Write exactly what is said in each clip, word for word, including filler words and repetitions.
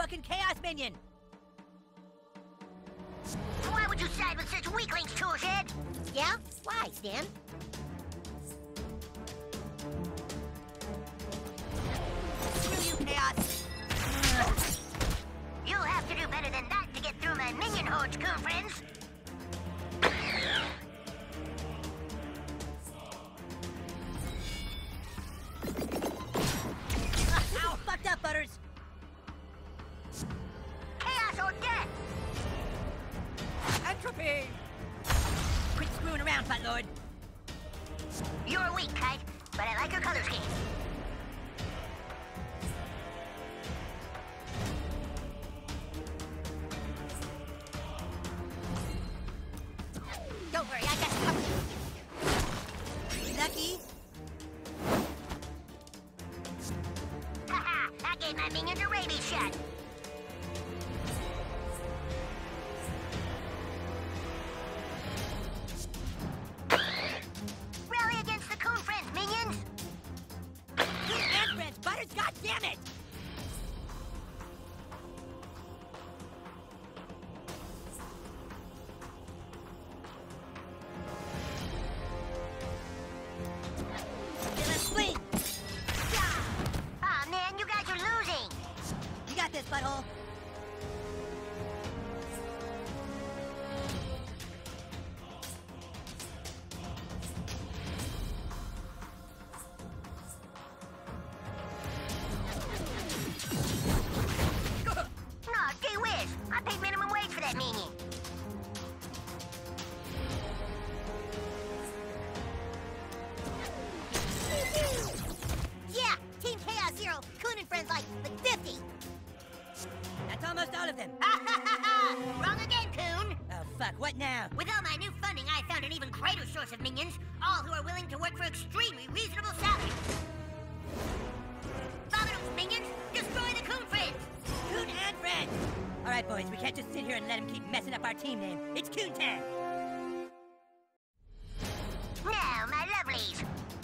fucking Chaos Minion! Why would you side with such weaklings, Toolshed? Yeah? Why, Stan? Screw you, Chaos! You'll have to do better than that to get through my minion hordes, coon friends. Ow, fucked up, Butters! Chaos or death! Entropy! Quit screwing around, Buttlord! You're weak, Kite, but I like your color scheme. Don't worry, I got you covered. Lucky? Haha, I gave my minions a rabies shot. Rally against the coon friends, minions! His and friends, Butters, goddammit! Let's swing! Aw, man, you guys are losing! You got this, butthole! Aw, gee whiz! I paid minimum wage for that minion. Yeah! Team Chaos Zero, Coon and friends like, like fifty! That's almost all of them. Wrong again, coon! Oh, fuck, what now? With all my new funding, I found an even greater source of minions, all who are willing to work for extremely reasonable salaries. Follow those minions! Destroy the coon friends! Coon and friends! All right, boys, we can't just sit here and let him keep messing up our team name. It's Coontan! Now, my lovelies!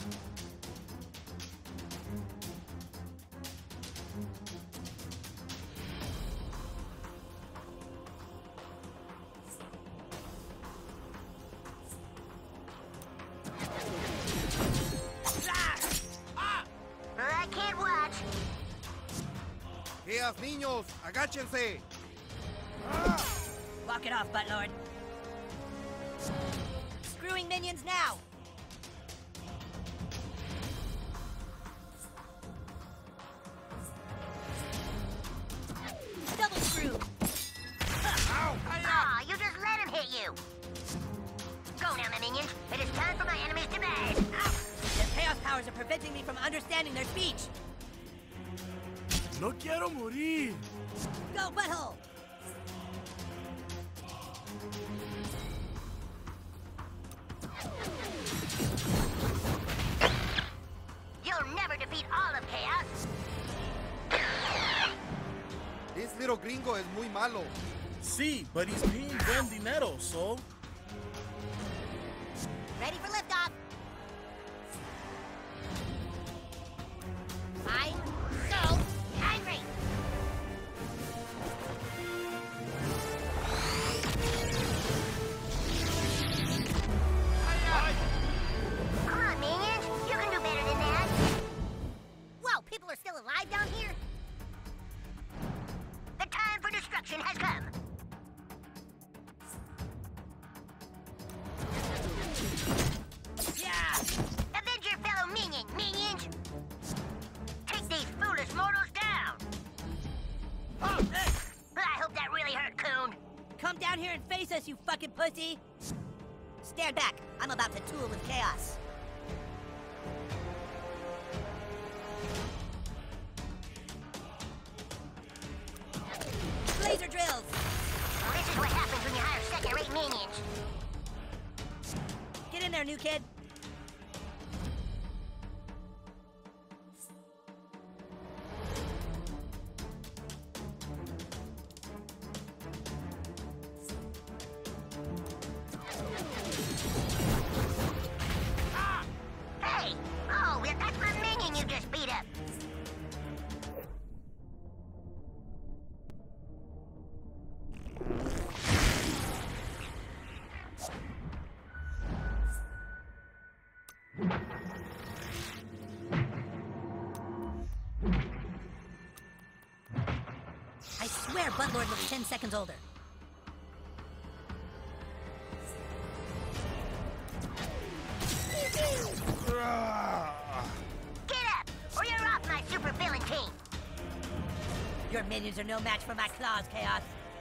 I can't watch. Chaos niños, agáchense. Walk it off, Buttlord. Screwing minions now! Double screw! Aw, you just let him hit you. Go now, my minions. It is time for my enemies to bed. The chaos powers are preventing me from understanding their speech! No quiero morir. Go, butthole! You'll never defeat all of Chaos. This little gringo es muy malo. Sí, but he's paying buen dinero, so... Ready for liftoff! I'm so angry! Come on, minions. You can do better than that. Whoa, people are still alive down here? The time for destruction has come. Yeah! Avenge your fellow minion, minions. Take these foolish mortals down. Oh, uh, I hope that really hurt, Coon. come down here and face us, you fucking pussy! Stand back. I'm about to tool with chaos. Laser drills! Well, this is what happens when you hire second-rate minions. Get in there, new kid. Hey! Oh, yeah, that's my minion you just beat up. swear Buttlord looks ten seconds older. Get up, or you're off my super villain team. Your minions are no match for my claws, Chaos.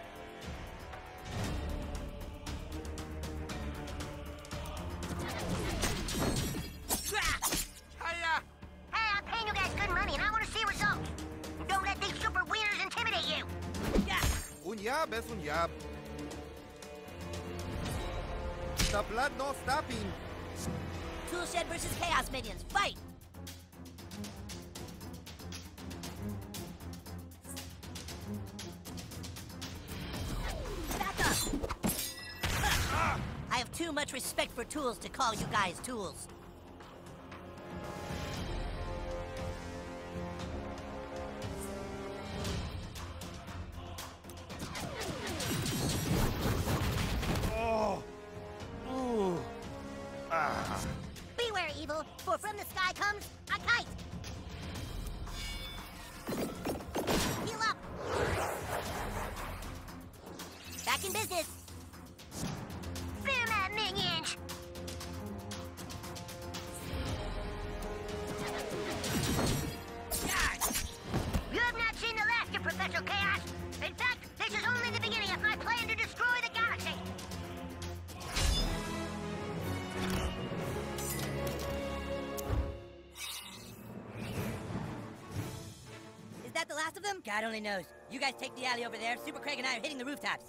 Hiya! Hey, I'm paying you guys good money, and I want to see results. Don't let these super wieners intimidate you. Un jab es un jab. The blood no stopping. Toolshed versus Chaos minions, fight! Back up! I have too much respect for tools to call you guys tools. Oh. Ooh. Ah. Beware, evil, for from the sky comes a kite. Heal up. Back in business. Fear my minions. You have not seen the last of Professor Chaos. In fact, this is only the beginning of my plan to destroy the galaxy. Is that the last of them? God only knows. You guys take the alley over there. Super Craig and I are hitting the rooftops.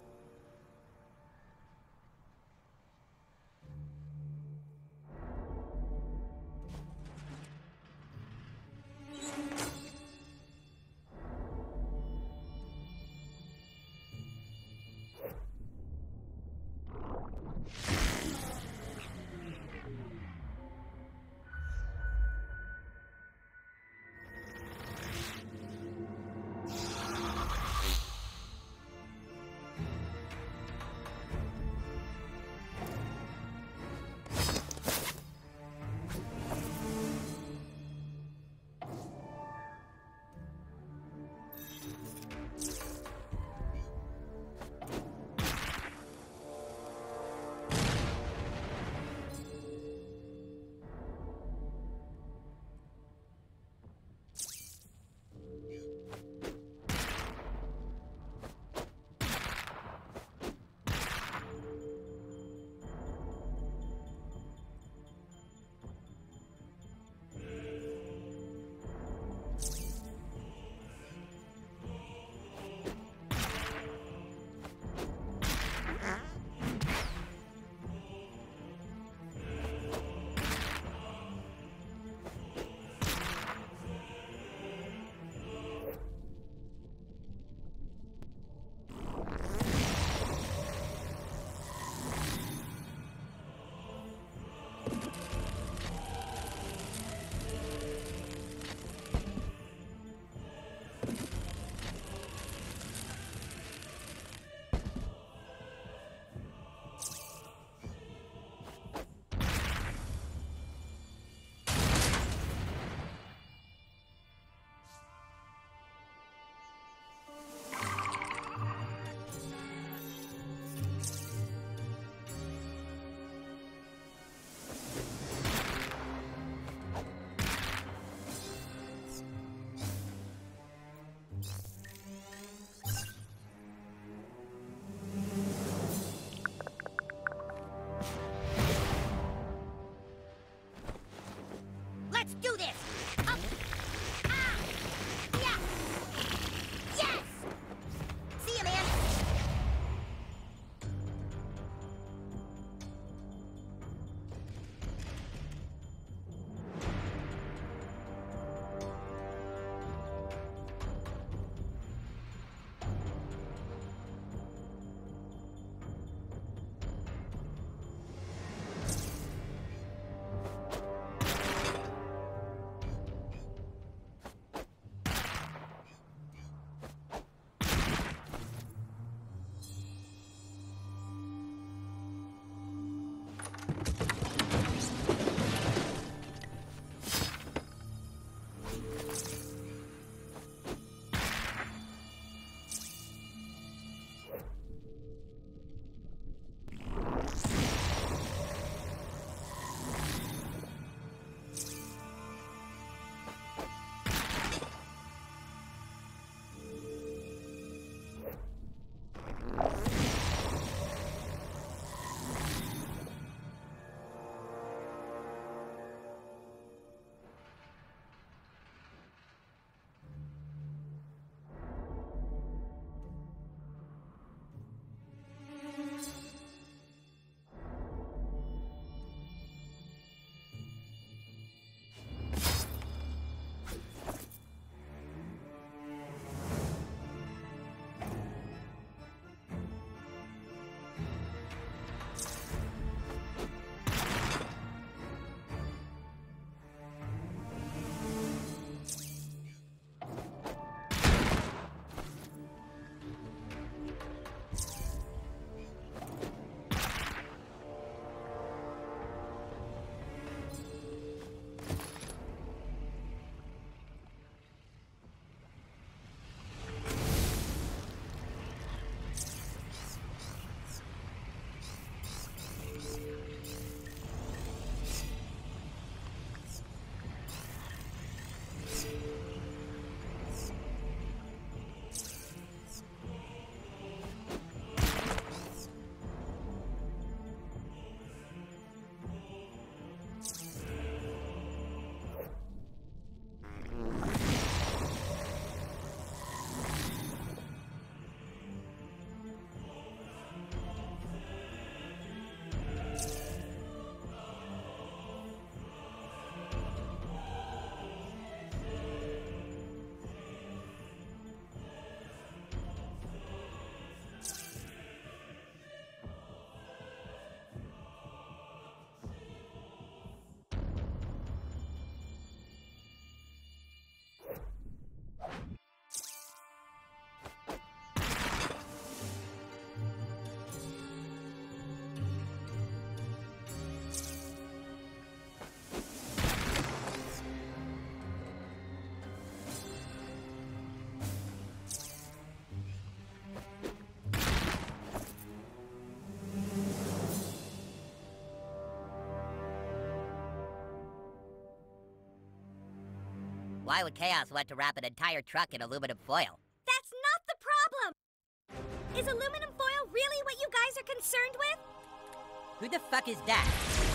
Why would Chaos want to wrap an entire truck in aluminum foil? That's not the problem! Is aluminum foil really what you guys are concerned with? Who the fuck is that?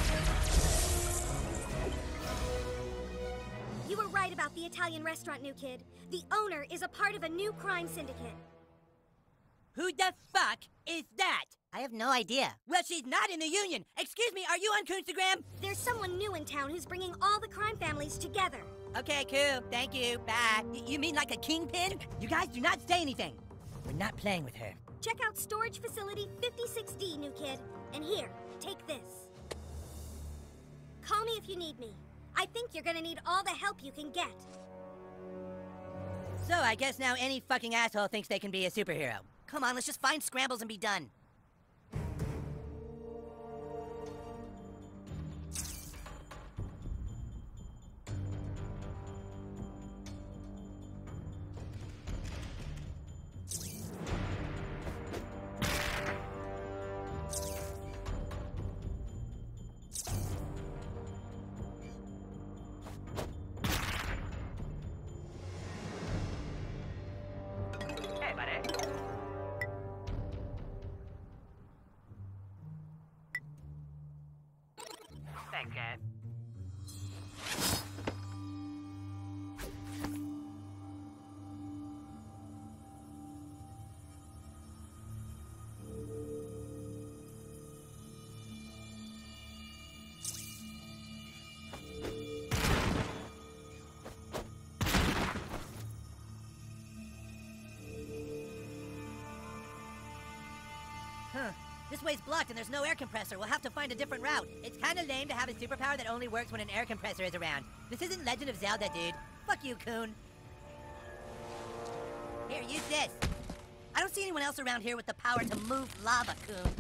You were right about the Italian restaurant, new kid. The owner is a part of a new crime syndicate. Who the fuck is that? I have no idea. Well, she's not in the union. Excuse me, are you on Coonstagram? There's someone new in town who's bringing all the crime families together. Okay, cool. Thank you. Bye. Y you mean like a kingpin? You guys do not say anything. We're not playing with her. Check out storage facility fifty-six D, new kid. And here, take this. Call me if you need me. I think you're gonna need all the help you can get. So I guess now any fucking asshole thinks they can be a superhero. Come on, let's just find scrambles and be done. Hey, buddy. Thanks, Cat. Huh. This way's blocked and there's no air compressor. We'll have to find a different route. It's kinda lame to have a superpower that only works when an air compressor is around. This isn't Legend of Zelda, dude. Fuck you, Coon. Here, use this. I don't see anyone else around here with the power to move lava, Coon.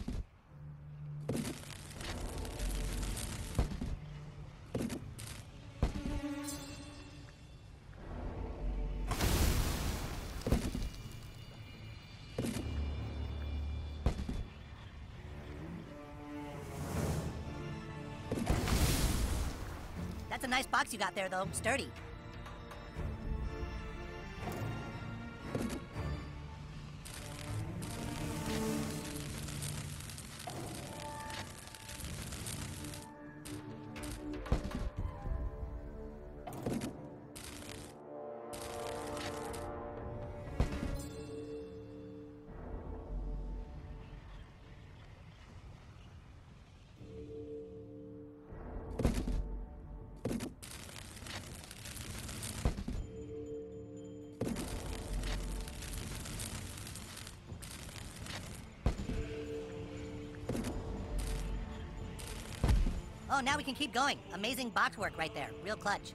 That's a nice box you got there, though. Sturdy. Oh, now we can keep going. Amazing box work right there. Real clutch.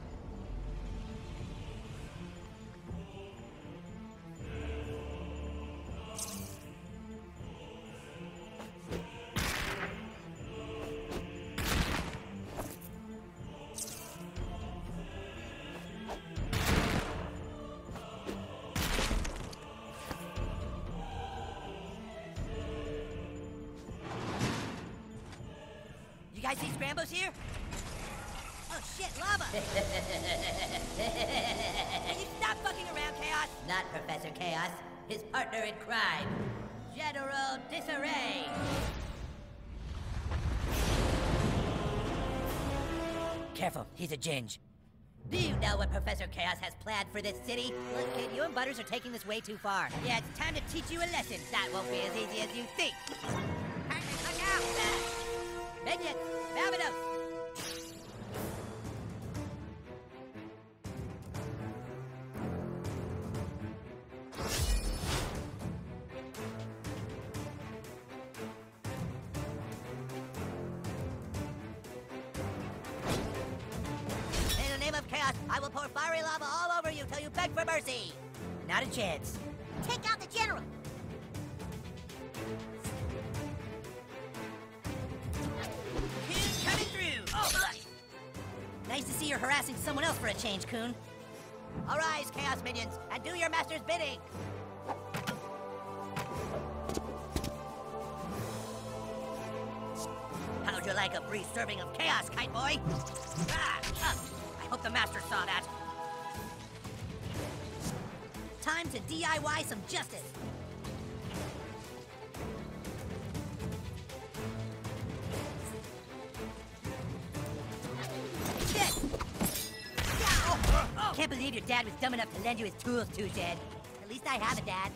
You guys see Scrambos here? Oh shit, lava! Can you stop fucking around, Chaos? Not Professor Chaos. His partner in crime, General Disarray. Careful, he's a ginge. Do you know what Professor Chaos has planned for this city? Look, kid, you and Butters are taking this way too far. Yeah, it's time to teach you a lesson. That won't be as easy as you think. Partners, look out! Minions, Vamonos! In the name of Chaos, I will pour fiery lava all over you till you beg for mercy. Not a chance. Take out the general! Coon coming through! Oh, ugh. Nice to see you're harassing someone else for a change, Coon. Arise, Chaos Minions, and do your master's bidding! How'd you like a brief serving of chaos, Kite Boy? Ah, ah, I hope the master saw that. time to D I Y some justice. Shit! Can't believe your dad was dumb enough to lend you his tools, too, Jed. At least I have a dad.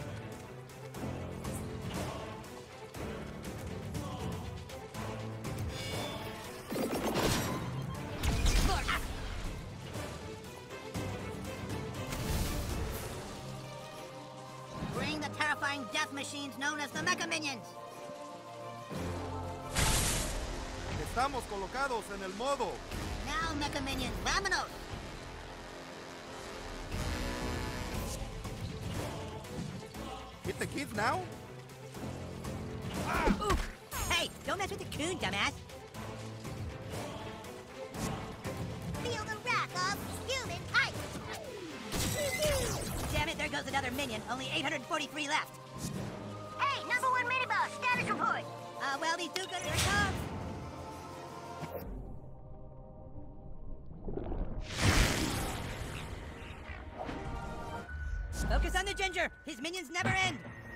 Bring the terrifying death machines known as the Mecha Minions. Estamos colocados en el modo. Now, Mecha Minions, vámonos! Hit the kids now? Oof! Hey, don't mess with the coon, dumbass! Feel the wrath of human type. Damn it, there goes another minion. Only eight hundred forty-three left. Hey, number one mini boss, status report. Uh, well, these two good here it comes. Focus on the ginger. His minions never end.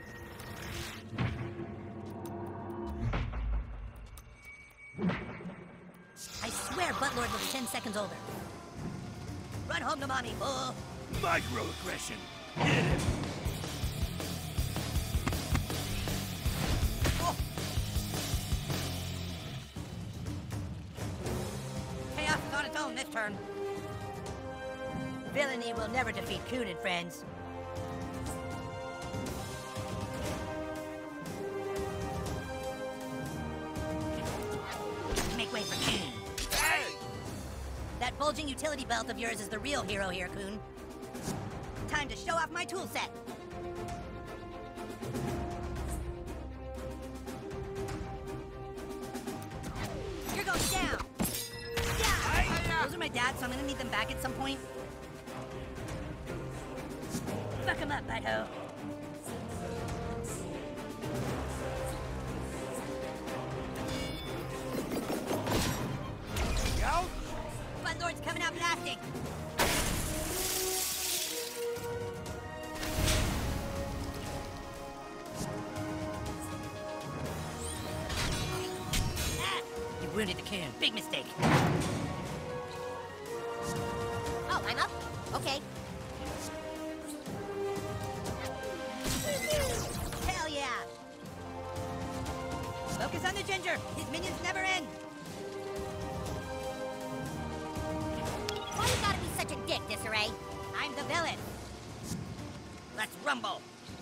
I swear Buttlord looks ten seconds older. Run home to mommy, fool. Microaggression. Hit him. Oh. Chaos is on its own this turn. Villainy will never defeat Coon and friends. Make way for Coon. Hey! That bulging utility belt of yours is the real hero here, Coon. Time to show off my tool set. You're going down. Yeah. Those are my dad's, so I'm gonna need them back at some point. Fuck him up, butthole. Out? Buttlord's coming out blasting. Ah, you wounded the coon. Big mistake. Oh, I'm up? Okay. Hell yeah! Focus on the ginger. His minions never end. Why you gotta be such a dick, Disarray? I'm the villain. Let's rumble.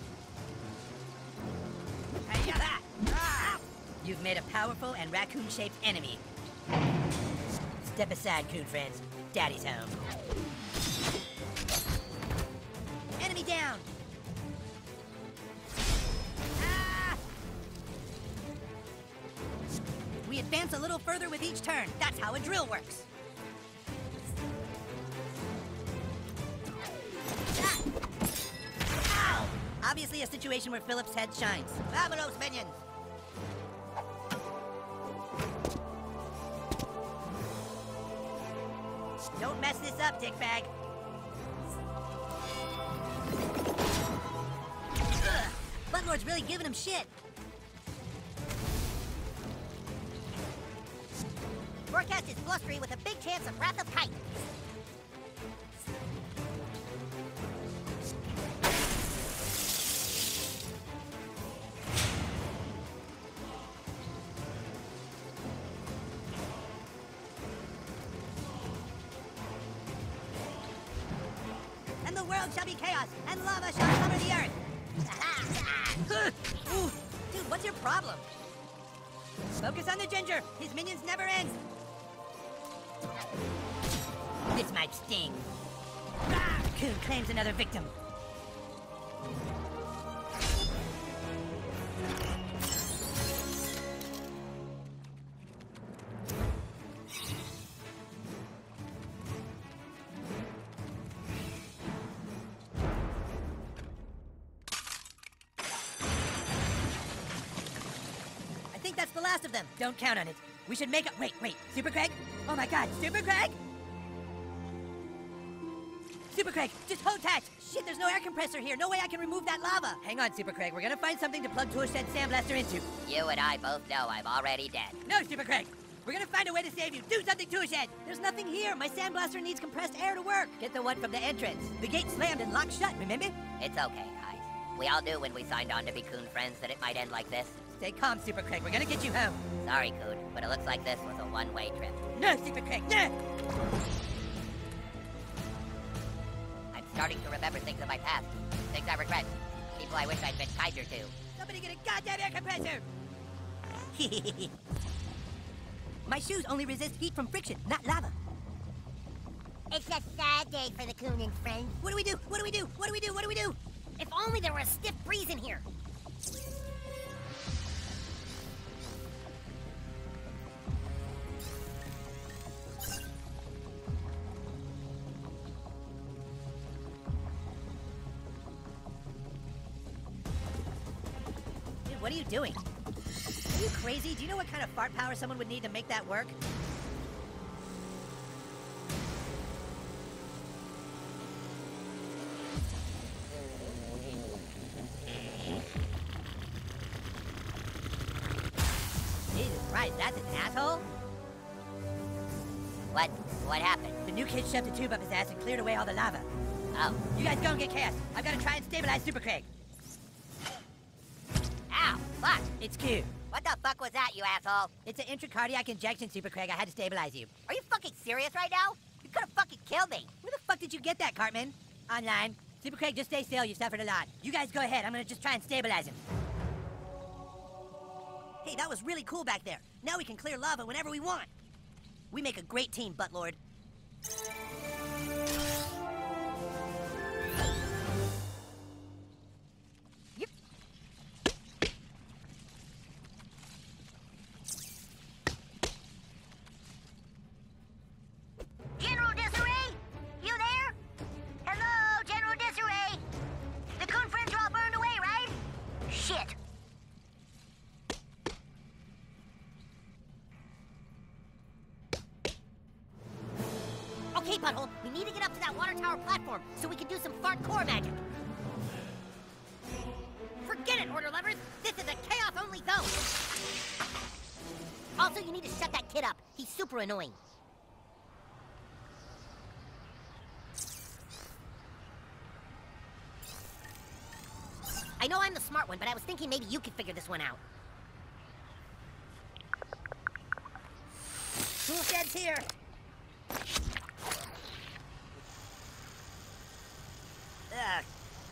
Hey-ya! Ah! You've made a powerful and raccoon-shaped enemy. Step aside, coon friends. Daddy's home. Enemy down! Ah! We advance a little further with each turn. That's how a drill works. Ow! Obviously a situation where Philip's head shines. Vamonos, minions! Don't mess this up, dickbag. Ugh, Buttlord's really giving him shit. Forecast is blustery with a big chance of Wrath of Kite. And the world shall be chaos, and lava shall cover the earth. Ooh, dude, what's your problem? Focus on the ginger. His minions never end. This might sting. Ah, Coon claims another victim. I think that's the last of them. Don't count on it. We should make a- wait, wait, Super Craig? Oh my god, Super Craig? Super Craig, just hold tight. Shit, there's no air compressor here. No way I can remove that lava. Hang on, Super Craig. We're gonna find something to plug Toolshed's sandblaster into. You and I both know I'm already dead. No, Super Craig. We're gonna find a way to save you. Do something, Toolshed. There's nothing here. My sandblaster needs compressed air to work. Get the one from the entrance. The gate slammed and locked shut, remember? It's okay, guys. We all knew when we signed on to be Coon friends that it might end like this. Stay calm, Super Craig. We're gonna get you home. Sorry, Coon, but it looks like this was a one-way trip. No, Super Craig, no! I'm starting to remember things of my past. Things I regret. People I wish I'd been kinder to. Somebody get a goddamn air compressor! My shoes only resist heat from friction, not lava. It's a sad day for the Coon and friends. What do we do? What do we do? What do we do? What do we do? If only there were a stiff breeze in here. Dude, what are you doing? Are you crazy? Do you know what kind of fart power someone would need to make that work? Jesus Christ, that's an asshole? What? What happened? The new kid shoved a tube up his ass and cleared away all the lava. Oh. You guys go and get Chaos. I've got to try and stabilize Super Craig. Ow! Fuck! It's Q. What the fuck was that, you asshole? It's an intracardiac injection, Super Craig. I had to stabilize you. Are you fucking serious right now? You could have fucking killed me. Where the fuck did you get that, Cartman? Online. Super Craig, just stay still. You suffered a lot. You guys go ahead. I'm gonna just try and stabilize him. Hey, that was really cool back there. Now we can clear lava whenever we want. We make a great team, Buttlord. Yep. General Desiree? You there? Hello, General Desiree. The Coon friends are all burned away, right? Shit. Okay, Butthole, we need to get up to that water tower platform so we can do some fart core magic. Forget it, Order Lovers! This is a chaos-only zone! Also, you need to shut that kid up. He's super annoying. I know I'm the smart one, but I was thinking maybe you could figure this one out. Toolshed's here! Ugh.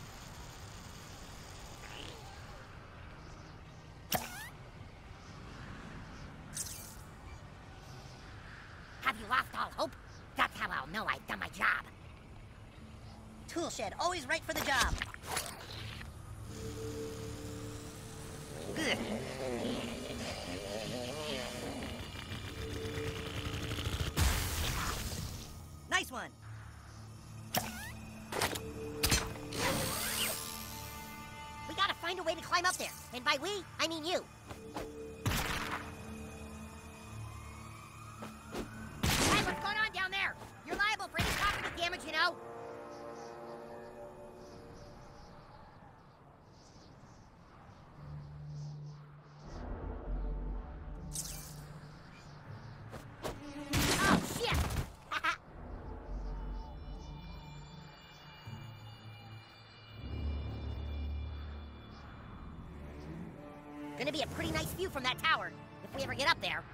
Have you lost all hope? That's how I'll know I've done my job. Toolshed, always right for the job. Ugh. Nice one. We gotta find a way to climb up there. And by we, I mean you. Hey, what's going on down there? You're liable for any property damage, you know? Oh, shit! Gonna be a pretty nice view from that tower, if we ever get up there.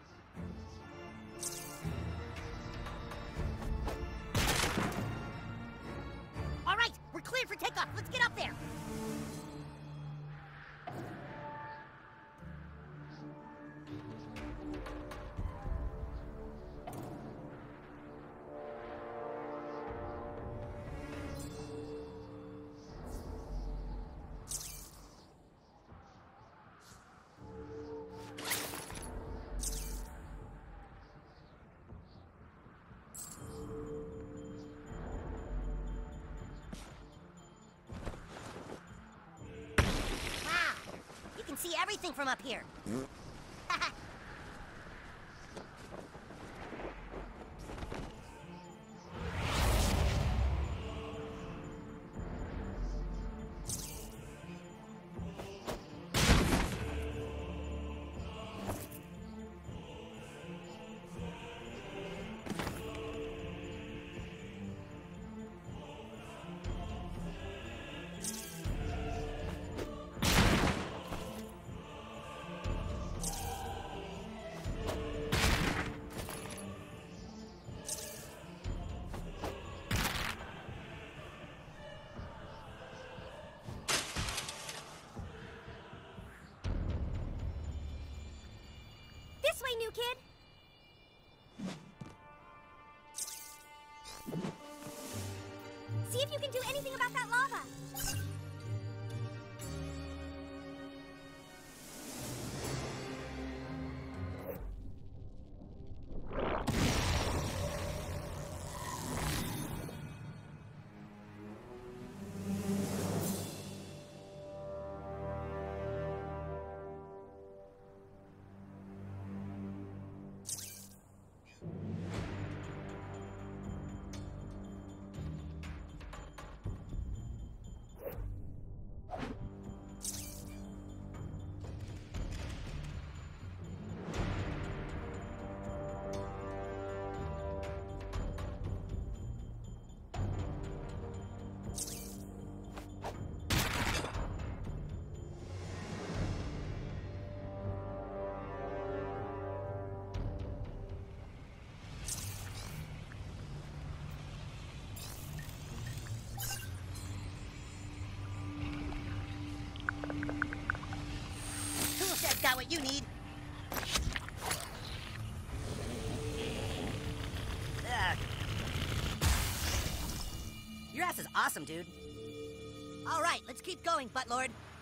All right, we're cleared for takeoff. Let's get up there. See everything from up here. Okay, new kid? See if you can do anything about that lava. Toolshet's got what you need. Ugh. Your ass is awesome, dude. All right, let's keep going, Buttlord.